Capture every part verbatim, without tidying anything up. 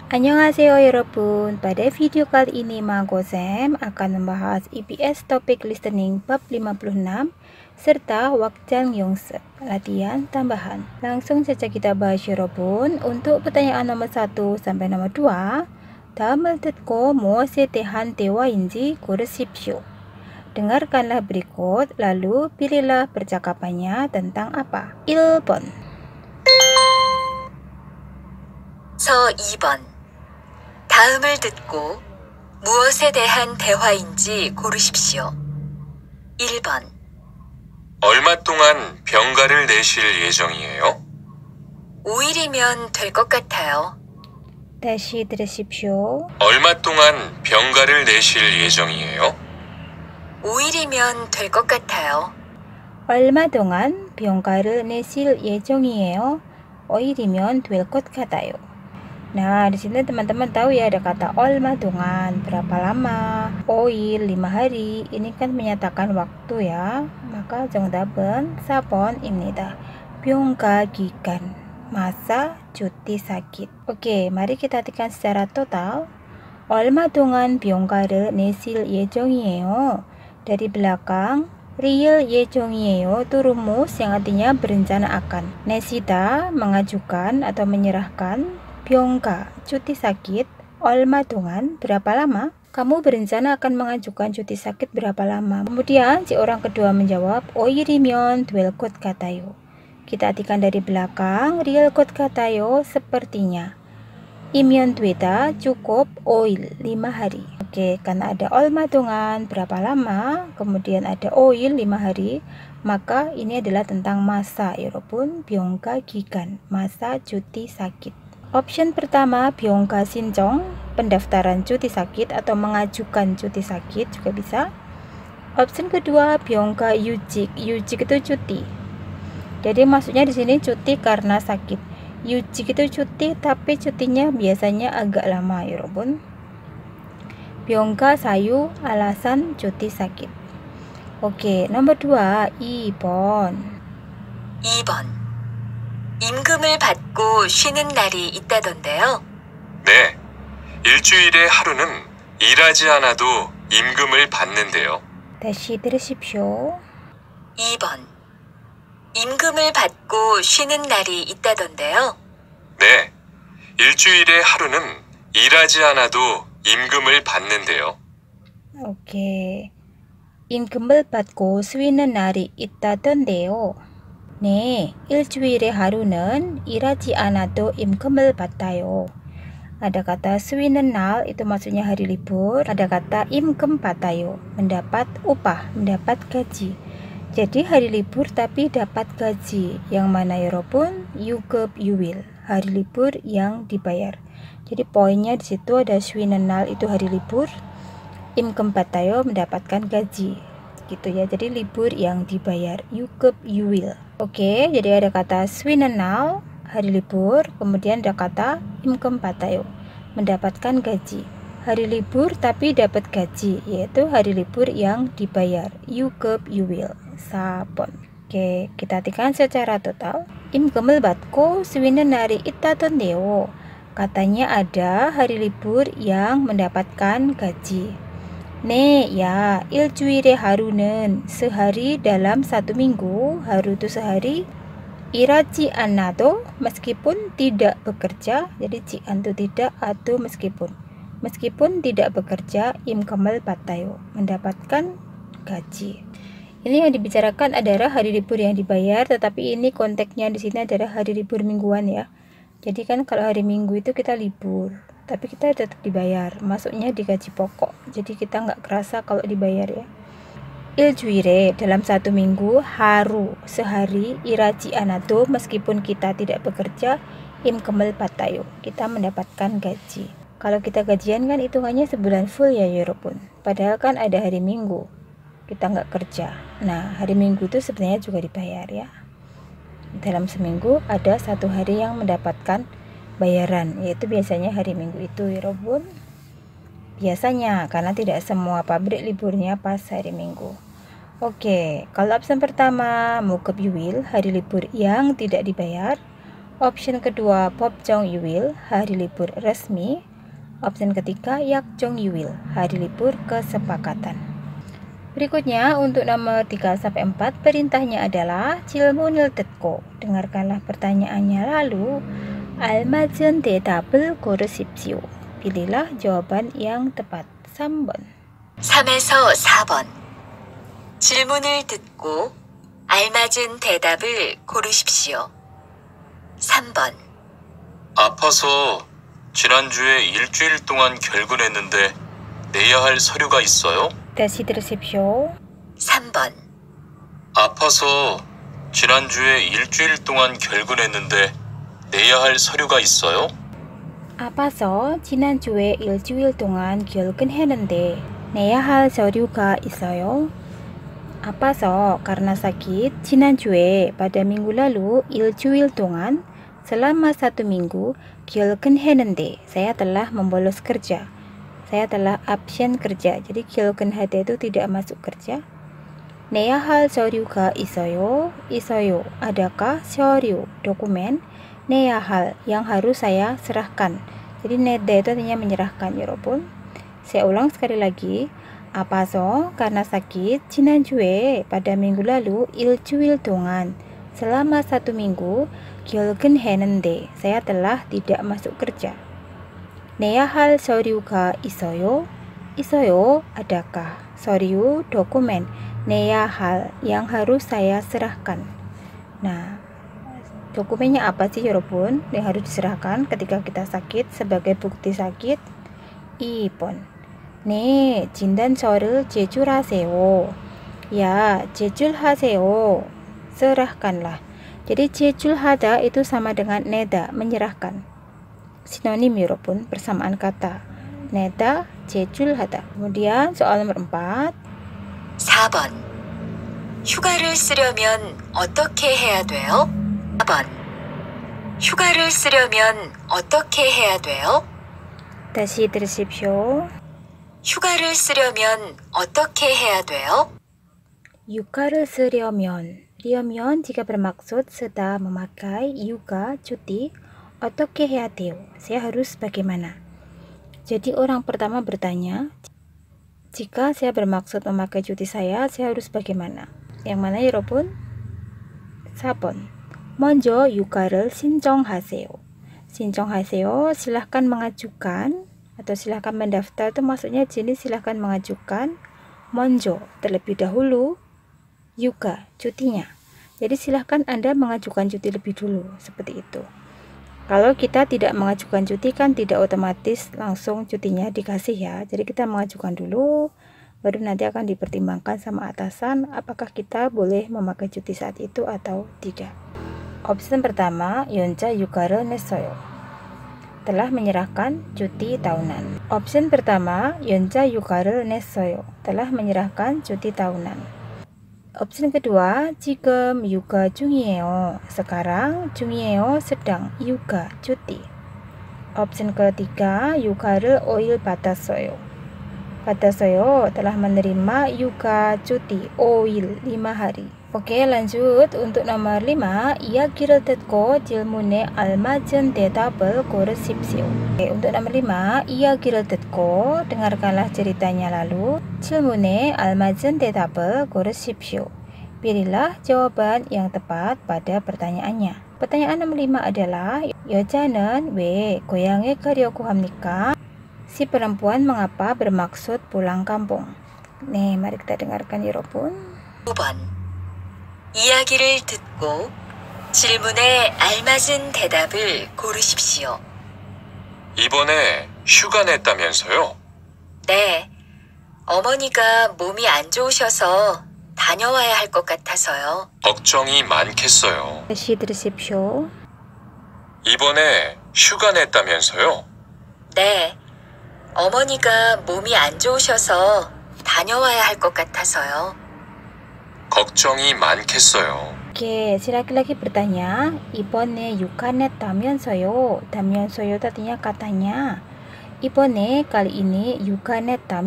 Annyeonghaseyo 여러분. Pada video kali ini Magosem akan membahas E P S topik listening bab lima puluh enam serta wakjang yongse, latihan tambahan. Langsung saja kita bahas 여러분. Untuk pertanyaan nomor satu sampai nomor dua, 다음을 듣고 무엇에 대한 대화인지 고르십시오. Dengarkanlah berikut, lalu pilihlah percakapannya tentang apa. 일 번 서 이 번. 다음을 듣고 무엇에 대한 대화인지 고르십시오. 일 번. 얼마 동안 병가를 내실 예정이에요? 오 일이면 될 것 같아요. 다시 들으십시오. 얼마 동안 병가를 내실 예정이에요? 오 일이면 될 것 같아요. 얼마 동안 병가를 내실 예정이에요? 오 일이면 될 것 같아요. Nah, di sini teman-teman tahu ya ada kata 얼마 동안, berapa lama, 오일, lima hari. Ini kan menyatakan waktu ya. Maka 정답은 사 번입니다. 병가 기간, masa cuti sakit. Oke, mari kita artikan secara total. 얼마 동안 병가를 내실 예정이에요. Dari belakang, real 예정이에요 itu rumus yang artinya berencana akan. 내시다, mengajukan atau menyerahkan. 병가, cuti sakit. 얼마 동안, berapa lama? Kamu berencana akan mengajukan cuti sakit berapa lama? Kemudian si orang kedua menjawab, 오 일이면 될 것 같아요. Kita artikan dari belakang, real 것 같아요, sepertinya. 이면 되다, cukup, 오 일, lima hari. Oke, karena ada 얼마 동안, berapa lama, kemudian ada 오 일, lima hari, maka ini adalah tentang masa, 여러분. 병가 기간, masa cuti sakit. Option pertama, 병가 신청, pendaftaran cuti sakit atau mengajukan cuti sakit juga bisa. Option kedua, 병가 유직, 유직 itu cuti. Jadi maksudnya di sini cuti karena sakit. 유직 itu cuti, tapi cutinya biasanya agak lama, 여러분. 병가 사유, alasan cuti sakit. Oke, nomor dua, 이 번. 이 번. 임금을 받고 쉬는 날이 있다던데요. 네, 일주일에 하루는 일하지 않아도 임금을 받는데요. 다시 들으십시오. 이 번. 임금을 받고 쉬는 날이 있다던데요. 네, 일주일에 하루는 일하지 않아도 임금을 받는데요. 오케이. 임금을 받고 쉬는 날이 있다던데요. 네, 일주일에 하루는 일하지 않아도 임금을 받아요. Ada kata 쉬는 날 itu maksudnya hari libur. Ada kata 임금 받아요, mendapat upah, mendapat gaji. Jadi hari libur tapi dapat gaji. Yang mana 여러분? 유급 유일, hari libur yang dibayar. Jadi poinnya di situ ada 쉬는 날 itu hari libur, 임금 받아요 mendapatkan gaji. Gitu ya. Jadi libur yang dibayar, 유급 유일. Oke, jadi ada kata 쉬는 날, hari libur, kemudian ada kata 임금 받아요, mendapatkan gaji. Hari libur tapi dapat gaji, yaitu hari libur yang dibayar, 유급 유일, 사 번. Oke, kita artikan secara total. 임금을 받고 쉬는 날이 있다던데요. Katanya ada hari libur yang mendapatkan gaji. 네, ya, 일주일에 하루는 sehari dalam satu minggu, haru itu sehari, 일하지 않아도 meskipun tidak bekerja, jadi 지안 itu tidak, atau meskipun. Meskipun tidak bekerja, 임금을 받아요, mendapatkan gaji. Ini yang dibicarakan adalah hari libur yang dibayar, tetapi ini konteksnya di sini adalah hari libur mingguan ya. Jadi kan kalau hari Minggu itu kita libur, tapi kita tetap dibayar, masuknya di gaji pokok. Jadi kita nggak kerasa kalau dibayar ya. 일주일에 dalam satu minggu, haru sehari, 일하지 않아도 meskipun kita tidak bekerja, 임금을 받아요, kita mendapatkan gaji. Kalau kita gajian kan hitungannya sebulan full ya 여러분. Padahal kan ada hari Minggu kita nggak kerja. Nah, hari Minggu itu sebenarnya juga dibayar ya. Dalam seminggu ada satu hari yang mendapatkan bayaran, yaitu biasanya hari Minggu itu 여러분. Biasanya, karena tidak semua pabrik liburnya pas hari Minggu. Oke, kalau option pertama, 무급 유일, hari libur yang tidak dibayar. Option kedua, 법정 유일, hari libur resmi. Option ketiga, 약정 유일, hari libur kesepakatan. Berikutnya untuk nomor tiga sampai empat, perintahnya adalah 질문을 듣고, dengarkanlah pertanyaannya lalu 알맞은 대답을 고르십시오. Pilihlah jawaban yang tepat. 삼 번. 삼에서 사 번. 질문을 듣고 알맞은 대답을 고르십시오. 삼 번. 아파서 지난주에 일주일 동안 결근했는데 내야 할 서류가 있어요? 다시 들으십시오. 삼 번. 아파서 지난주에 일주일 동안 결근했는데 내야 할 서류가 있어요? 아파서 지난주에 일주일 동안 결근했는데 내야 할 서류가 있어요? Apaso karena sakit 지난주에 pada minggu lalu 일주일 동안 selama satu minggu 결근했는데 saya telah membolos kerja, saya telah absen kerja. Jadi 결근하다 itu tidak masuk kerja. 내야 할 서류가 있어요. 있어요 adakah 서류 dokumen, 내야 할 yang harus saya serahkan. Jadi neda itu artinya menyerahkan ya Robun. Saya ulang sekali lagi. 아파서 karena sakit 지난주에 pada minggu lalu 일주일 동안 selama satu minggu 결근했는데 saya telah tidak masuk kerja. 내야 할 서류가 있어요. 있어요 adakah 서류 dokumen, 내야 할 yang harus saya serahkan. Nah, dokumennya apa sih 여러분 yang harus diserahkan ketika kita sakit sebagai bukti sakit? 이 번. 네, 진단서를 제출하세요. Ya, 제출하세요. Serahkanlah. Jadi 제출하다 itu sama dengan neda, menyerahkan. Sinonim 여러분, persamaan kata. neda, 제출하다. Kemudian soal nomor empat. 사 번. 휴가를 쓰려면 어떻게 해야 돼요? 사 번. 휴가를 쓰려면 어떻게 해야 돼요? 다시 들으십시오. 휴가를 쓰려면 어떻게 해야 돼요? Yuka를 쓰려면, 쓰려면 jika bermaksud sedang memakai yuka, cuti, 어떻게 해야 돼요? Saya harus bagaimana? Jadi orang pertama bertanya, jika saya bermaksud memakai cuti saya, saya harus bagaimana? Yang mana ya 여러분? 사 번. 먼저 yuka를 신청하세요. 신청하세요, silahkan mengajukan atau silahkan mendaftar itu maksudnya jenis silahkan mengajukan. 먼저 terlebih dahulu, yuka cutinya. Jadi silahkan Anda mengajukan cuti lebih dulu, seperti itu. Kalau kita tidak mengajukan cuti kan tidak otomatis langsung cutinya dikasih ya. Jadi kita mengajukan dulu, baru nanti akan dipertimbangkan sama atasan apakah kita boleh memakai cuti saat itu atau tidak. Opsi pertama, 연차 휴가를 냈어요. telah menyerahkan cuti tahunan. Opsi pertama, 연차 휴가를 냈어요. telah menyerahkan cuti tahunan. Opsi kedua, 지금 휴가 중이에요. sekarang 중이에요 sedang, 휴가 cuti. Opsi ketiga, 휴가를 오 일 받았어요. 받았어요 telah menerima 휴가 cuti 오 일 lima hari. Oke, lanjut untuk nomor lima, 이야기를 듣고 질문에 알맞은 대답을 고르십시오. Oke, untuk nomor lima, 이야기를 듣고 dengarkanlah ceritanya lalu 질문에 알맞은 대답을 고르십시오. Pilihlah jawaban yang tepat pada pertanyaannya. Pertanyaan nomor lima adalah 여자는 왜 고향에 가려고 합니까? Si perempuan mengapa bermaksud pulang kampung? Nih, mari kita dengarkan 여러분. 오 번. 이야기를 듣고 질문에 알맞은 대답을 고르십시오. 이번에 휴가 냈다면서요? 네. 어머니가 몸이 안 좋으셔서 다녀와야 할 것 같아서요. 걱정이 많겠어요. 다시 들으십시오. 이번에 휴가 냈다면서요? 네. 어머니가 몸이 안 좋으셔서 다녀와야 할 것 같아서요. 걱정이 많겠어요. Oke, si laki-laki bertanya, 이번에 휴가 냈다면서요? 다면서요 artinya katanya. 이번에 kali ini 휴가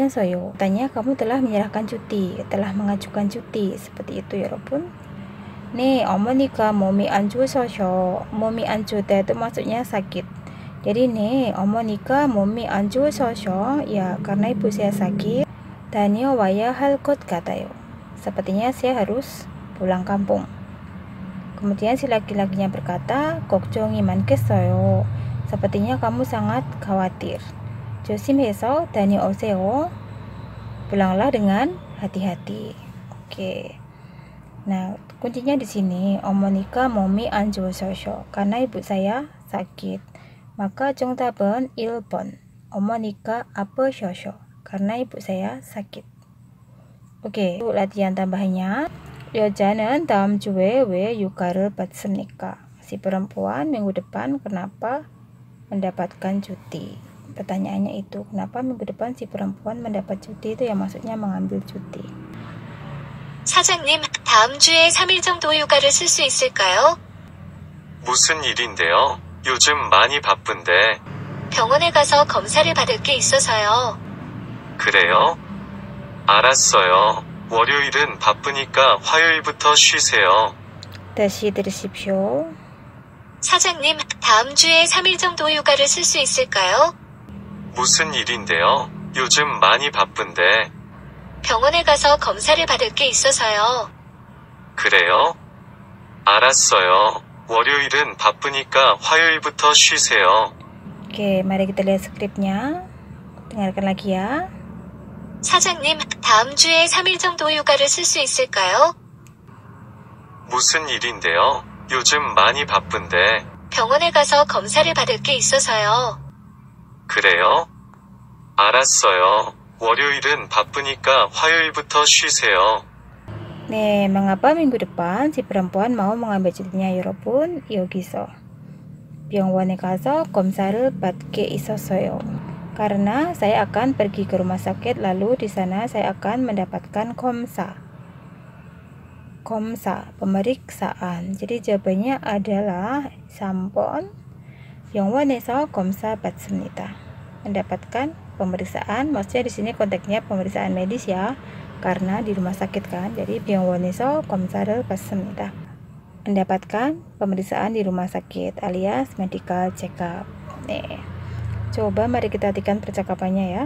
냈다면서요. Katanya kamu telah menyerahkan cuti, telah mengajukan cuti. Seperti itu ya, 여러분. nih 어머니가 몸이 안 좋으셔서. 몸이 안 좋다 itu maksudnya sakit. Jadi nih 어머니가 몸이 안 좋으셔서, ya karena ibu saya sakit. 다녀와야 할 것 같아요. Sepertinya saya harus pulang kampung. Kemudian si laki-lakinya berkata, 걱정이 많겠어요. Sepertinya kamu sangat khawatir. 조심해서 다녀오세요. Pulanglah dengan hati-hati. Oke. Nah, kuncinya di sini. 어머니가 몸이 안 좋으셔서. Karena ibu saya sakit. Maka 정답은 일 번. 어머니가 아프셔서. Karena ibu saya sakit. Oke, latihan tambahannya. 여자는 다음 주에 왜 휴가를 받습니까? Si perempuan minggu depan kenapa mendapatkan cuti? Pertanyaannya itu, kenapa minggu depan si perempuan mendapat cuti? Itu yang maksudnya mengambil cuti. 사장님, 다음 주에 삼 일 정도 휴가를 쓸 수 있을까요? 무슨 일인데요? 요즘 많이 바쁜데. 병원에 가서 검사를 받을 게 있어서요. 그래요? 알았어요. 월요일은 바쁘니까 화요일부터 쉬세요. 다시 들으십시오. 사장님, 다음 주에 삼 일 정도 휴가를 쓸 수 있을까요? 무슨 일인데요? 요즘 많이 바쁜데. 병원에 가서 검사를 받을 게 있어서요. 그래요? 알았어요. 월요일은 바쁘니까 화요일부터 쉬세요. Oke, mari kita lihat skripnya. Dengarkan lagi ya. 사장님, 다음 주에 삼 일 정도 휴가를 쓸 수 있을까요? 무슨 일인데요? 요즘 많이 바쁜데. 병원에 가서 검사를 받을 게 있어서요. 그래요? 알았어요. 월요일은 바쁘니까 화요일부터 쉬세요. 네, mengapa minggu depan si perempuan mau mengambil cutinya 여러분? 여기서 병원에 가서 검사를 받게 있었어요. Karena saya akan pergi ke rumah sakit, lalu di sana saya akan mendapatkan komsa. Komsa, pemeriksaan. Jadi jawabannya adalah sampon 병원에서 검사 받습니다. Mendapatkan pemeriksaan, maksudnya di sini konteksnya pemeriksaan medis ya, karena di rumah sakit kan. Jadi 병원에서 검사를 받습니다. Mendapatkan pemeriksaan di rumah sakit alias medical check up. 네. Coba mari kita hatikan percakapannya ya.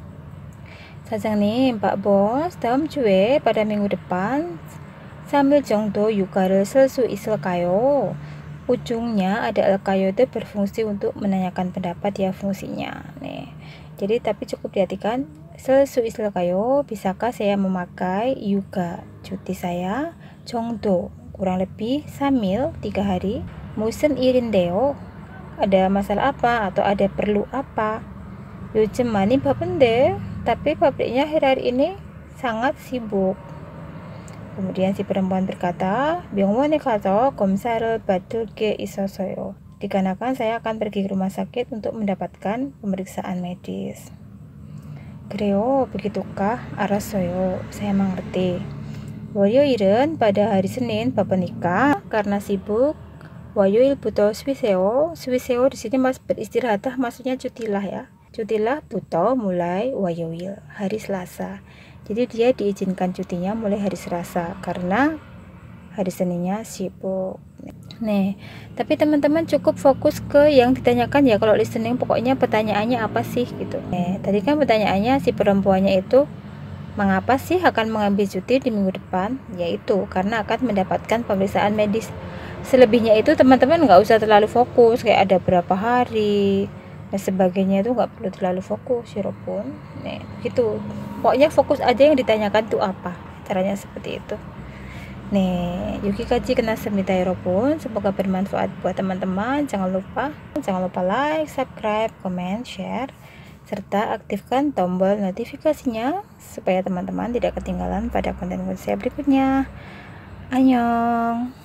사장님, Pak Bos, dalam 주에 pada minggu depan 삼 일 정도 휴가를 쓸 수 있을까요? Ujungnya ada alkayo itu berfungsi untuk menanyakan pendapat ya fungsinya. Nih. Jadi tapi cukup diartikan 쓸 수 있을까요? Bisakah saya memakai yuga cuti saya? 정도 kurang lebih 삼 일 tiga hari. 무슨 일인데요? Ada masalah apa atau ada perlu apa? 요즘 많이 바쁜데, tapi pabriknya hari-hari ini sangat sibuk. Kemudian si perempuan berkata, 병원에 가서 검사를 받을 게 있어서요. Dikarenakan saya akan pergi ke rumah sakit untuk mendapatkan pemeriksaan medis. 그래요, begitukah? 알았어요, saya mengerti. 월요일은 pada hari Senin 바쁘니까 karena sibuk. 월요일부터 쉬세요. 쉬세요 di sini mas beristirahat, maksudnya cutilah ya. Cutilah buto mulai 월요일, hari Selasa. Jadi dia diizinkan cutinya mulai hari Selasa karena hari Seninnya sibuk. Nih, tapi teman-teman cukup fokus ke yang ditanyakan ya. Kalau listening pokoknya pertanyaannya apa sih gitu. Nih, tadi kan pertanyaannya si perempuannya itu mengapa sih akan mengambil cuti di minggu depan? Yaitu karena akan mendapatkan pemeriksaan medis. Selebihnya itu teman-teman nggak usah terlalu fokus kayak ada berapa hari dan sebagainya, itu nggak perlu terlalu fokus siropun. Nih gitu, pokoknya fokus aja yang ditanyakan tuh apa, caranya seperti itu. 네, 여기까지 끝났습니다, 여러분. semoga bermanfaat buat teman-teman. Jangan lupa jangan lupa like, subscribe, comment, share, serta aktifkan tombol notifikasinya supaya teman-teman tidak ketinggalan pada konten-konten saya berikutnya. Annyeong.